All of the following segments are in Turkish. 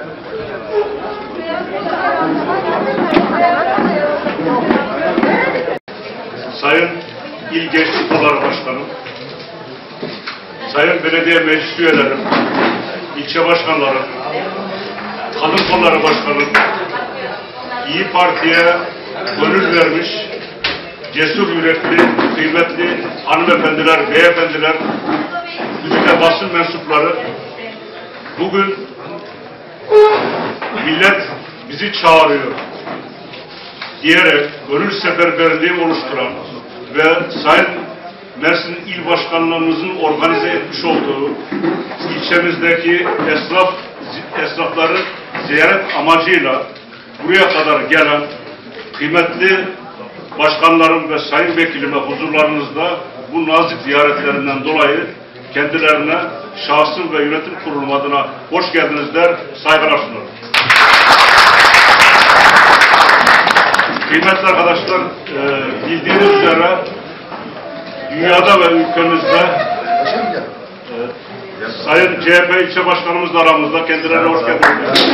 Sayın İl Gençlik Kolları Başkanı, Sayın Belediye Meclis Üyeleri, ilçe başkanları, Kadın Kolları Başkanı, İyi Parti'ye gönül vermiş, cesur yürekli, kıymetli hanımefendiler, beyefendiler, güzide basın mensupları, bugün millet bizi çağırıyor diyerek gönül seferberliği oluşturan ve Sayın Mersin İl Başkanlığımızın organize etmiş olduğu ilçemizdeki esnafları ziyaret amacıyla buraya kadar gelen kıymetli başkanlarım ve sayın vekilime huzurlarınızda bu nazik ziyaretlerinden dolayı kendilerine şahsım ve yönetim kurulum adına hoş geldiniz der, saygılar sunarım. Kıymetli arkadaşlar, bildiğiniz üzere dünyada ve ülkemizde Sayın CHP ilçe başkanımız da aramızda, kendilerine hoş geldiniz.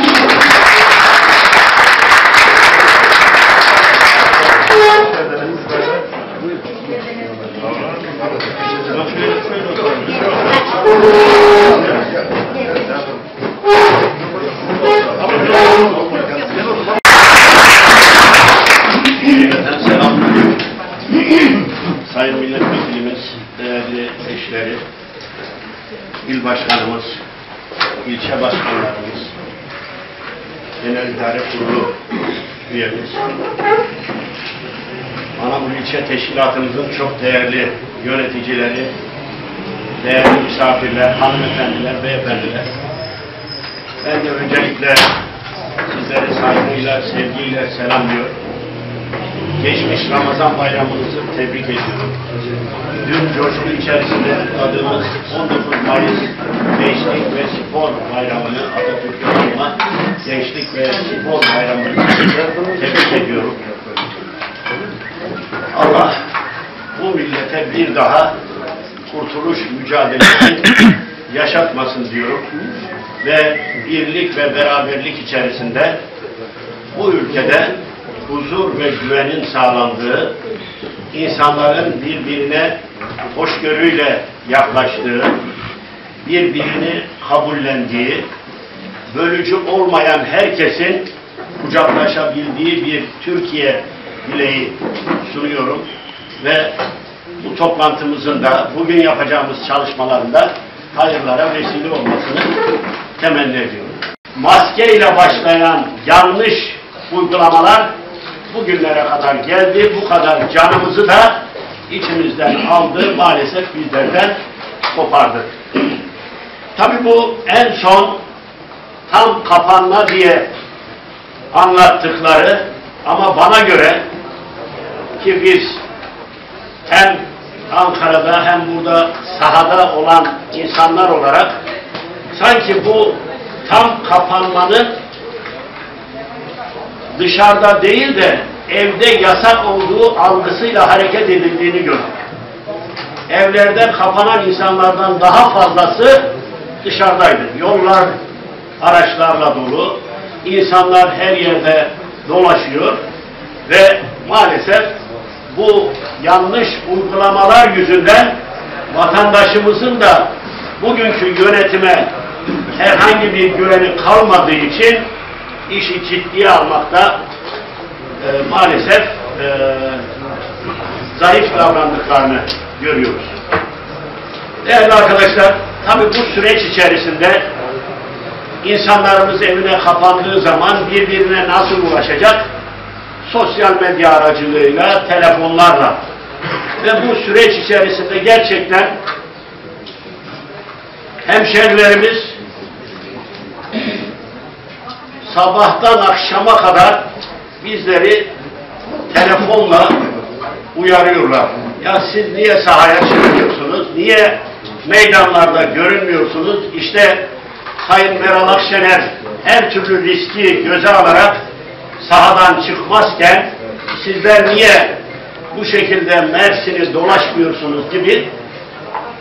Sayın Milletvekilimiz, değerli eşleri, il başkanımız, ilçe başkanlarımız, genel idare kurulu üyemiz, Anamur İlçe Teşkilatımızın çok değerli yöneticileri, değerli misafirler, hanımefendiler, beyefendiler. Ben de öncelikle sizleri saygıyla, sevgiyle selamlıyorum. Geçmiş Ramazan bayramınızı tebrik ediyorum. Dün coşku içerisinde kutladığımız 19 Mayıs Gençlik ve Spor Bayramı'nı, Atatürk'ün adına Gençlik ve Spor Bayramı'nı tebrik ediyorum. Allah bu millete bir daha kurtuluş mücadelesi yaşatmasın diyorum. Ve birlik ve beraberlik içerisinde bu ülkede huzur ve güvenin sağlandığı, insanların birbirine hoşgörüyle yaklaştığı, birbirini kabullendiği, bölücü olmayan herkesin kucaklaşabildiği bir Türkiye dileği sunuyorum ve bu toplantımızın da bugün yapacağımız çalışmalarında hayırlara vesile olmasını temenni ediyorum. Maskeyle başlayan yanlış uygulamalar bugünlere kadar geldi. Bu kadar canımızı da içimizden aldı. Maalesef bizlerden kopardı. Tabii bu en son tam kapanma diye anlattıkları ama bana göre ki biz hem Ankara'da hem burada sahada olan insanlar olarak sanki bu tam kapanmanın dışarıda değil de evde yasak olduğu algısıyla hareket edildiğini gördük. Evlerde kapanan insanlardan daha fazlası dışarıdaydı. Yollar araçlarla dolu, insanlar her yerde dolaşıyor ve maalesef bu yanlış uygulamalar yüzünden vatandaşımızın da bugünkü yönetime herhangi bir güveni kalmadığı için işi ciddiye almakta maalesef zayıf davrandıklarını görüyoruz. Değerli arkadaşlar, tabii bu süreç içerisinde insanlarımız evine kapandığı zaman birbirine nasıl ulaşacak? Sosyal medya aracılığıyla, telefonlarla. Ve bu süreç içerisinde gerçekten hemşerilerimiz sabahtan akşama kadar bizleri telefonla uyarıyorlar. Ya siz niye sahaya çıkmıyorsunuz? Niye meydanlarda görünmüyorsunuz? İşte Sayın Meral Akşener her türlü riski göze alarak sahadan çıkmazken sizler niye bu şekilde Mersin'i dolaşmıyorsunuz gibi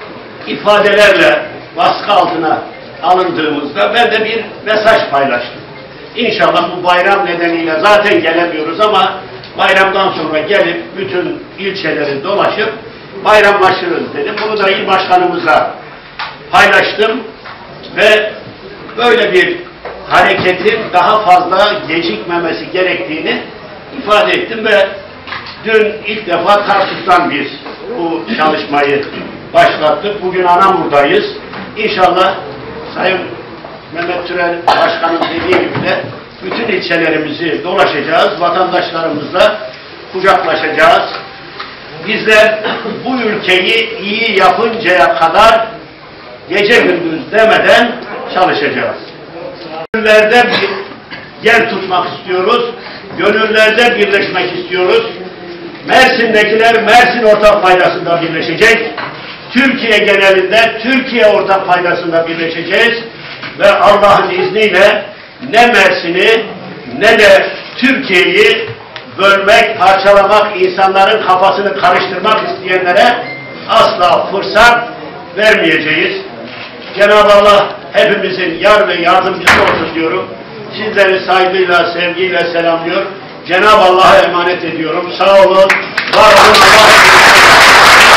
ifadelerle baskı altına alındığımızda ben de bir mesaj paylaştım. İnşallah bu bayram nedeniyle zaten gelemiyoruz ama bayramdan sonra gelip bütün ilçeleri dolaşıp bayramlaşırız dedim. Bunu da il başkanımıza paylaştım ve böyle bir hareketin daha fazla gecikmemesi gerektiğini ifade ettim ve dün ilk defa Tarsus'tan biz bu çalışmayı başlattık. Bugün Anamur'dayız. İnşallah Sayın Mehmet Türel Başkan'ın dediği gibi de bütün ilçelerimizi dolaşacağız. Vatandaşlarımızla kucaklaşacağız. Bizler bu ülkeyi iyi yapıncaya kadar gece gündüz demeden çalışacağız. Gönüllerde bir yer tutmak istiyoruz. Gönüllerde birleşmek istiyoruz. Mersin'dekiler Mersin ortak faydasında birleşecek. Türkiye genelinde Türkiye ortak faydasında birleşeceğiz. Ve Allah'ın izniyle ne Mersin'i ne de Türkiye'yi bölmek, parçalamak, insanların kafasını karıştırmak isteyenlere asla fırsat vermeyeceğiz. Cenab-ı Allah hepimizin yar ve yardımcısı olsun diyorum. Sizleri saygıyla, sevgiyle selamlıyor. Cenab-ı Allah'a emanet ediyorum. Sağ olun, var olun. Allah